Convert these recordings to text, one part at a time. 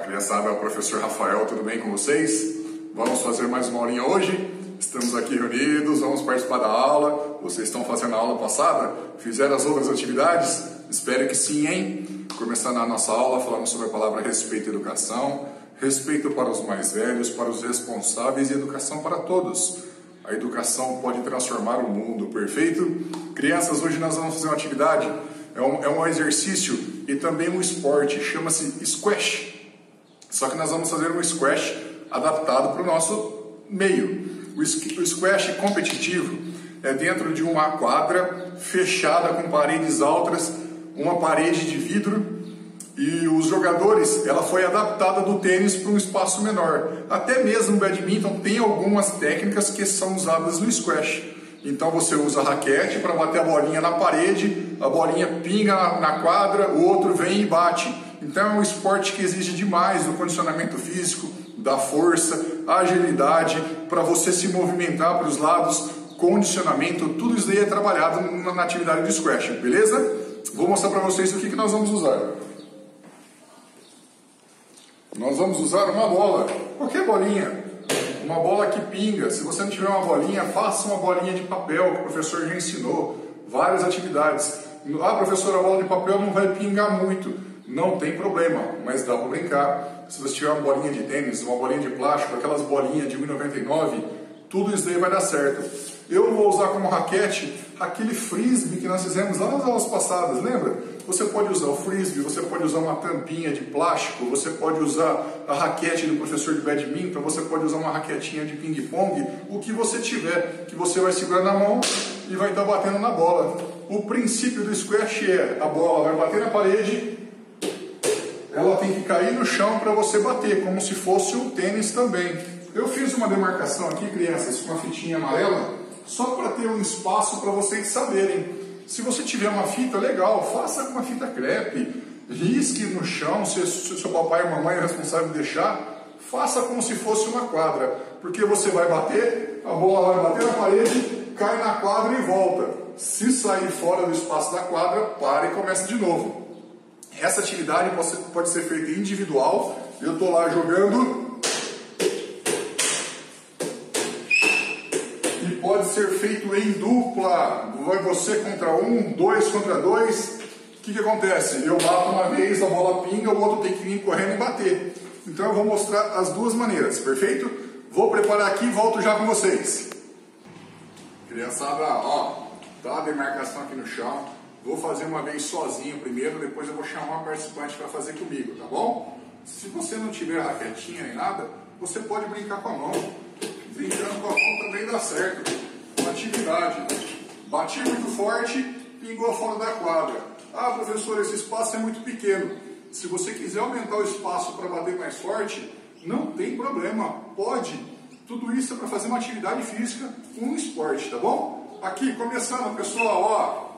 Criançada, o professor Rafael, tudo bem com vocês? Vamos fazer mais uma aulinha hoje? Estamos aqui reunidos, vamos participar da aula. Vocês estão fazendo a aula passada? Fizeram as outras atividades? Espero que sim, hein? Começando a nossa aula, falamos sobre a palavra respeito e educação. Respeito para os mais velhos, para os responsáveis e educação para todos. A educação pode transformar o mundo, perfeito? Crianças, hoje nós vamos fazer uma atividade, é um exercício e também um esporte, chama-se squash. Só que nós vamos fazer um squash adaptado para o nosso meio. O squash competitivo é dentro de uma quadra fechada com paredes altas, uma parede de vidro, e os jogadores, ela foi adaptada do tênis para um espaço menor. Até mesmo o badminton tem algumas técnicas que são usadas no squash. Então você usa a raquete para bater a bolinha na parede, a bolinha pinga na quadra, o outro vem e bate. Então é um esporte que exige demais do condicionamento físico, da força, agilidade, para você se movimentar para os lados, condicionamento, tudo isso aí é trabalhado na atividade do squash, beleza? Vou mostrar para vocês o que nós vamos usar. Nós vamos usar uma bola, qualquer bolinha, uma bola que pinga. Se você não tiver uma bolinha, faça uma bolinha de papel, que o professor já ensinou, várias atividades. Ah, professor, a bola de papel não vai pingar muito. Não tem problema, mas dá para brincar. Se você tiver uma bolinha de tênis, uma bolinha de plástico, aquelas bolinhas de R$ 1,99, tudo isso aí vai dar certo. Eu vou usar como raquete aquele frisbee que nós fizemos lá nas aulas passadas, lembra? Você pode usar o frisbee, você pode usar uma tampinha de plástico, você pode usar a raquete do professor de badminton, você pode usar uma raquetinha de ping-pong, o que você tiver, que você vai segurar na mão e vai estar batendo na bola. O princípio do squash é, a bola vai bater na parede, ela tem que cair no chão para você bater, como se fosse um tênis também. Eu fiz uma demarcação aqui, crianças, com uma fitinha amarela, só para ter um espaço para vocês saberem. Se você tiver uma fita, legal, faça com uma fita crepe, risque no chão, se seu papai ou mamãe é responsável de deixar, faça como se fosse uma quadra, porque você vai bater, a bola vai bater na parede, cai na quadra e volta. Se sair fora do espaço da quadra, para e começa de novo. Essa atividade pode ser feita individual, eu estou lá jogando, e pode ser feito em dupla, vai você contra um, dois contra dois. O que acontece? Eu bato uma vez, a bola pinga, o outro tem que vir correndo e bater. Então eu vou mostrar as duas maneiras, perfeito? Vou preparar aqui e volto já com vocês. Criançada, ó, tá a demarcação aqui no chão. Vou fazer uma vez sozinho primeiro, depois eu vou chamar o participante para fazer comigo, tá bom? Se você não tiver raquetinha nem nada, você pode brincar com a mão. Brincando com a mão também dá certo. Uma atividade. Bati muito forte, pingou fora da quadra. Ah, professor, esse espaço é muito pequeno. Se você quiser aumentar o espaço para bater mais forte, não tem problema, pode. Tudo isso é para fazer uma atividade física, um esporte, tá bom? Aqui, começando, pessoal, ó.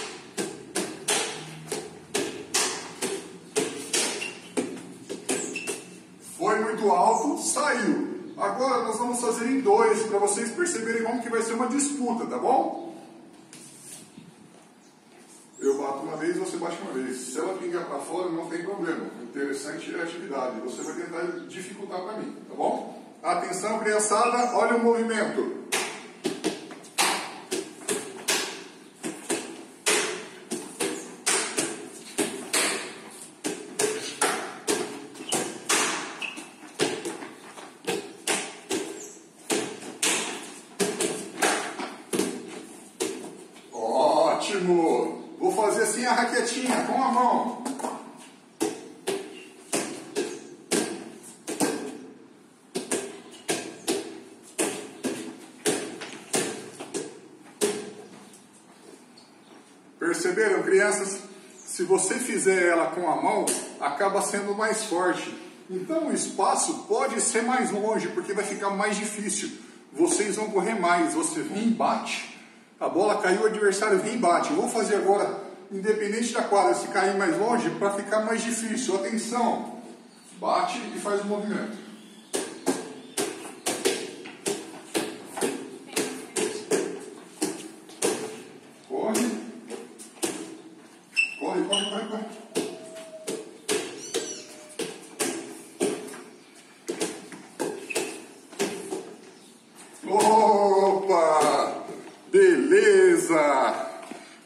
Foi muito alto, saiu. Agora nós vamos fazer em dois, para vocês perceberem como que vai ser uma disputa, tá bom? Eu bato uma vez, você bate uma vez. Se ela pingar para fora, não tem problema. O interessante é a atividade. Você vai tentar dificultar para mim, tá bom? Atenção, criançada, olha o movimento. Ótimo! Vou fazer assim a raquetinha com a mão. Perceberam, crianças? Se você fizer ela com a mão, acaba sendo mais forte. Então o espaço pode ser mais longe, porque vai ficar mais difícil. Vocês vão correr mais. Você vem e bate. A bola caiu, o adversário vem e bate. Eu vou fazer agora, independente da quadra, se cair mais longe, para ficar mais difícil. Atenção! Bate e faz o movimento. Corre. Corre, corre, corre, corre.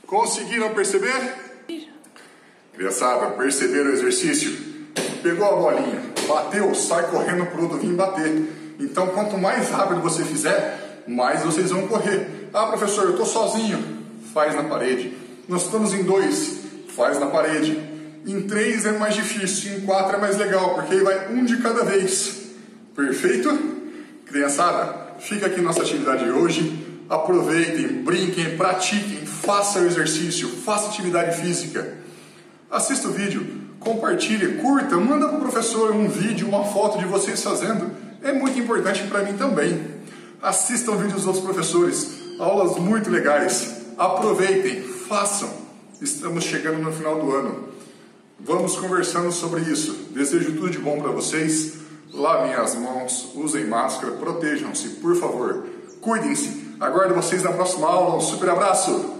Conseguiram perceber? Criançada, perceberam o exercício? Pegou a bolinha, bateu, sai correndo pro outro vir bater. Então, quanto mais rápido você fizer, mais vocês vão correr. Ah, professor, eu estou sozinho. Faz na parede. Nós estamos em 2. Faz na parede. Em 3 é mais difícil. Em 4 é mais legal, porque aí vai um de cada vez. Perfeito? Criançada, fica aqui nossa atividade de hoje. Aproveitem, brinquem, pratiquem, façam exercício, façam atividade física. Assista o vídeo, compartilhe, curta, manda para o professor um vídeo, uma foto de vocês fazendo. É muito importante para mim também. Assistam vídeos dos outros professores, aulas muito legais. Aproveitem, façam. Estamos chegando no final do ano. Vamos conversando sobre isso. Desejo tudo de bom para vocês. Lavem as mãos, usem máscara, protejam-se, por favor. Cuidem-se. Aguardo vocês na próxima aula. Um super abraço!